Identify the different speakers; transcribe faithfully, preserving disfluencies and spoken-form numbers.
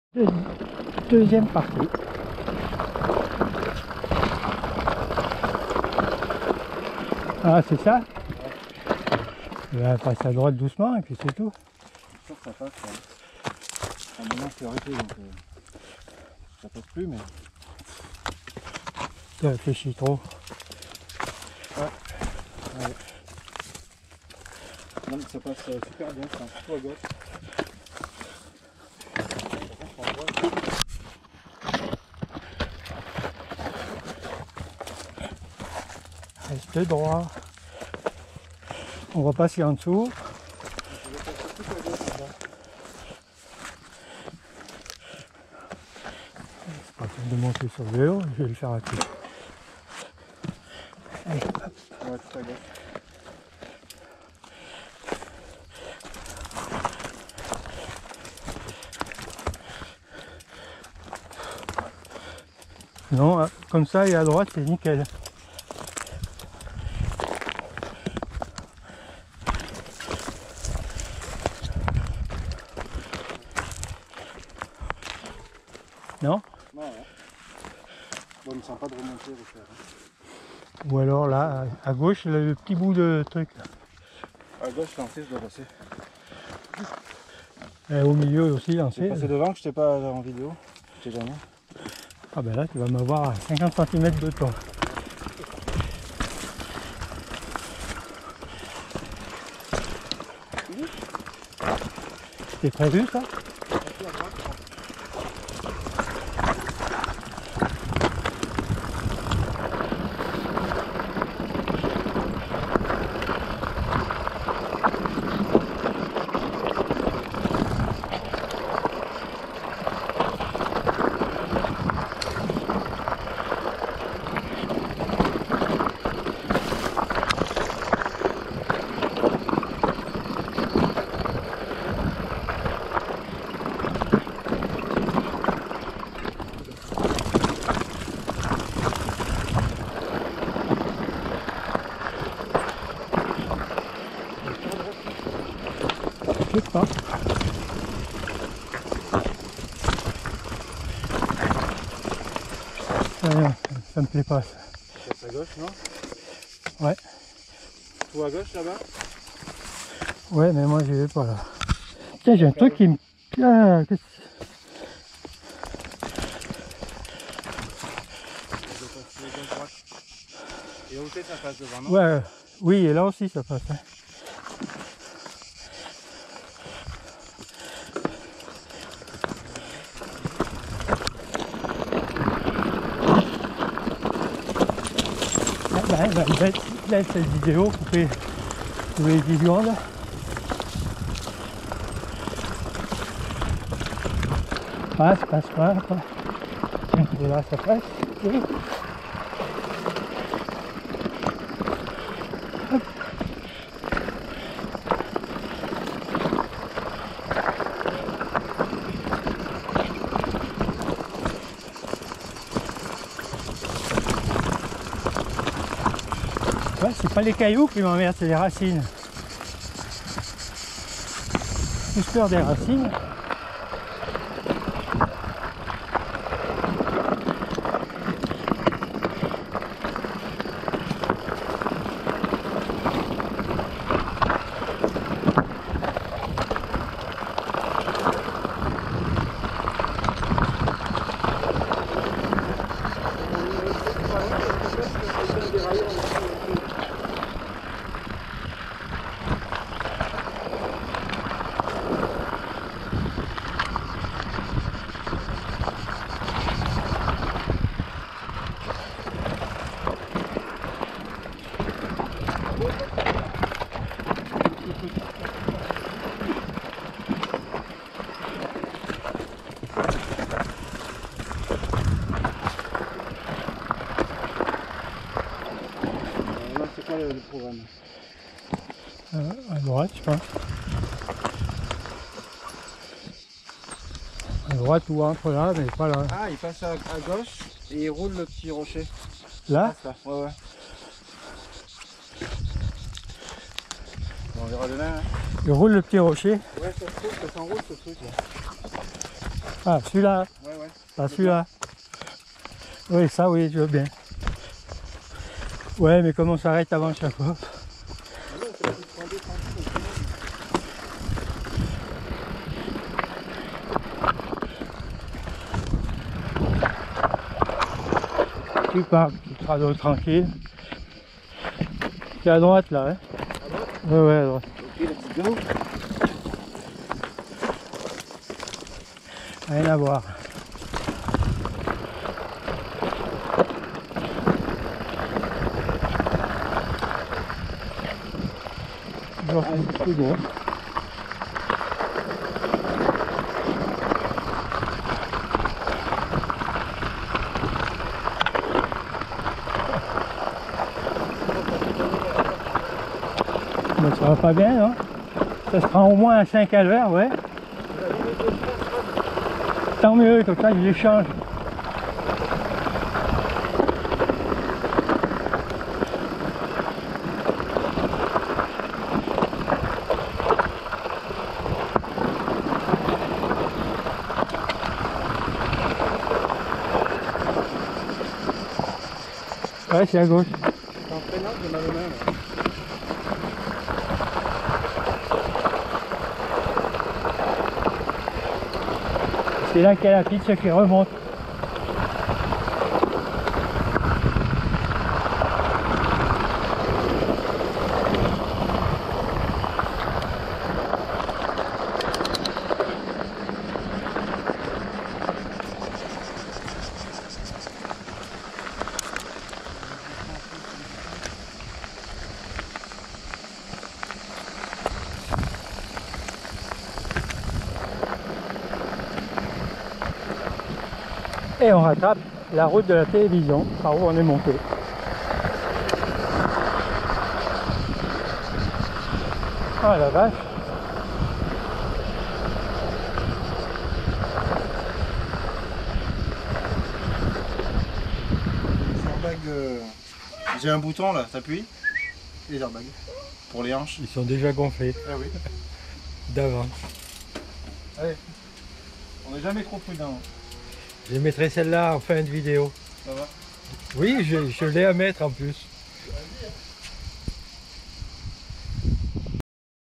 Speaker 1: Deux, deuxième partie. Ah, c'est ça? Ouais. Va passer à droite doucement et puis c'est tout.
Speaker 2: Ça, ça passe. À un moment, c'est arrêté donc euh, ça passe plus, mais.
Speaker 1: Tu réfléchis trop.
Speaker 2: Ouais. Ouais. Non, mais ça passe euh, super bien, c'est un petit peu à gauche.
Speaker 1: Reste droit. On va passer en dessous. C'est pas facile de monter sur le vélo, je vais le faire à pied. Allez, hop.
Speaker 2: Ouais, tout à gauche.
Speaker 1: Non, comme ça et à droite c'est nickel. Non?
Speaker 2: Non, ouais. Bon, il ne sent pas de remonter, refaire. Hein.
Speaker 1: Ou alors là, à gauche, le, le petit bout de truc. Là.
Speaker 2: À gauche, lancé, je dois passer.
Speaker 1: Et au milieu aussi, lancé.
Speaker 2: J'ai passé devant que je t'ai pas en vidéo. Je t'ai jamais.
Speaker 1: Ah ben là, tu vas m'avoir à cinquante centimètres de toi. C'était prévu ça? Je sais pas. Euh, ça me plaît pas ça.
Speaker 2: C'est à gauche, non?
Speaker 1: Ouais.
Speaker 2: Tout à gauche là-bas?
Speaker 1: Ouais, mais moi j'y vais pas là. Tiens, j'ai un truc qui me... Ah, qu'est-ce que
Speaker 2: Et où c'est ça passe devant, non?
Speaker 1: ouais, oui, et là aussi ça passe. Hein. Ah, bah, bah, bah, là, cette vidéo coupée tous les dix secondes. Passe, passe, passe. Et là ça passe. Oui. Ouais, c'est pas les cailloux qui m'emmerdent, c'est les racines. J'ai peur des racines.
Speaker 2: Le, le programme.
Speaker 1: Euh, à droite, je pense. À droite ou entre là, mais pas là.
Speaker 2: Ah, il passe à, à gauche et il roule le petit rocher.
Speaker 1: Là?
Speaker 2: Ah, ça. Ouais, ouais. Bon, on verra demain. Hein.
Speaker 1: Il roule le petit rocher.
Speaker 2: Ouais, ça se trouve, ça s'enroule ce truc là.
Speaker 1: Ah, celui-là.
Speaker 2: Ouais, ouais.
Speaker 1: Ah, celui-là. Oui, ça, oui, je veux bien. Ouais, mais comme on s'arrête avant chaque fois. Tu pars, tu seras donc tranquille. C'est à droite là, hein?
Speaker 2: À droite?
Speaker 1: Ouais, ouais, à droite.
Speaker 2: Ok, let's go.
Speaker 1: Rien à voir. Toujours un petit peu gros. Mais ça va pas bien, non? Ça se prend au moins un cinq à l'heure, ouais. Tant mieux, comme ça, j'échange. Ouais, c'est à gauche.
Speaker 2: C'est en freinant que j'ai mal aux mains là.
Speaker 1: C'est là qu'il y a la pizza qui remonte. Et on rattrape la route de la télévision, par où on est monté. Ah la vache!
Speaker 2: Les airbags, euh, j'ai un bouton là, t'appuies. Les airbags. Pour les hanches.
Speaker 1: Ils sont déjà gonflés
Speaker 2: Ah oui.
Speaker 1: d'avant.
Speaker 2: Allez. On n'est jamais trop prudent.
Speaker 1: Je mettrai celle-là en fin de vidéo.
Speaker 2: Ça va?
Speaker 1: Oui, je, je l'ai à mettre en plus.